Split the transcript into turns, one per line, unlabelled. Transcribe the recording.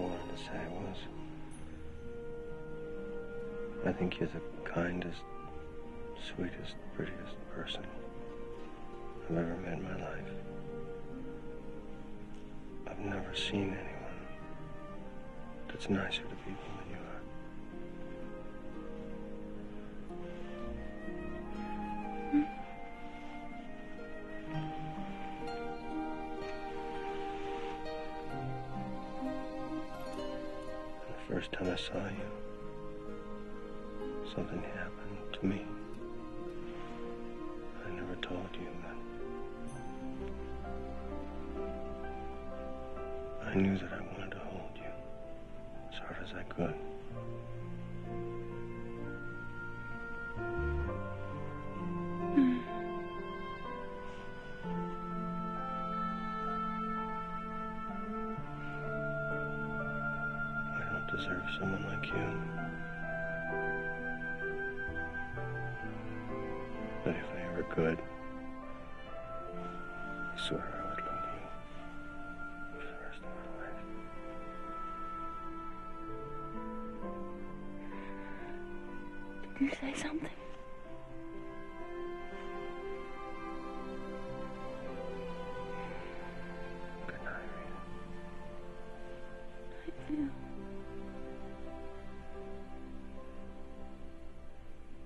wanted to say was, I think you're the kindest, sweetest, prettiest person I've ever met in my life. I've never seen anyone that's nicer to people than you are. And the first time I saw you, something happened to me. I never told you, but I knew that I wanted to hold you as hard as I could. I don't deserve someone like you. But if I ever could, I swear I would love you for the rest of my life.
Did you say something?